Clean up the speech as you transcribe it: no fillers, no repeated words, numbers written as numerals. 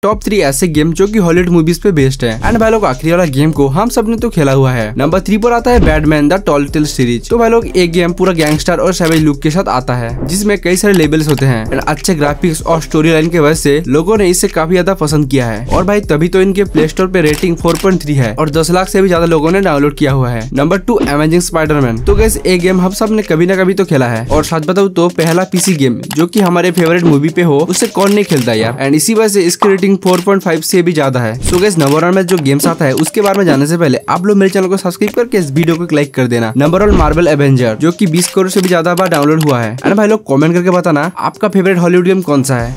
Top 3 ऐसे game जो कि हॉलीवुड मूवीज पे बेस्ड है। एंड भाई लोग आखिरी वाला गेम को हम सब ने तो खेला हुआ है। नंबर 3 पर आता है बैटमैन द टॉलटेल सीरीज। तो भाई लोग एक गेम पूरा गैंगस्टर और सैवेज लुक के साथ आता है, जिसमें कई सारे लेवल्स होते हैं एंड अच्छे ग्राफिक्स और स्टोरी लाइन की वजह से लोगों ने इसे काफी ज्यादा पसंद किया है। और भाई तभी तो इनके प्ले स्टोर पे रेटिंग 4.3 है और 10 लाख से भी ज्यादा लोगों ने डाउनलोड किया हुआ है। Number 2 Amazing Spiderman. तो गाइस एक गेम हम सब ने कभी ना कभी तो खेला है और सच बताऊं तो पहला पीसी गेम जो कि हमारे फेवरेट मूवी पे हो उसे कौन नहीं खेलता यार। एंड इसी वजह से इसकी रेटिंग 4.5 से भी ज्यादा है। सो गाइस नंबर 1 में जो गेम्स आता है उसके बारे में जानने से पहले आप लोग मेरे चैनल को सब्सक्राइब करके इस वीडियो को लाइक कर देना। नंबर 1 मार्वल एवेंजर जो कि 20 करोड़ से भी ज्यादा बार डाउनलोड हुआ है। एंड भाई लोग कमेंट करके बताना आपका फेवरेट हॉलीवुड गेम कौन सा है।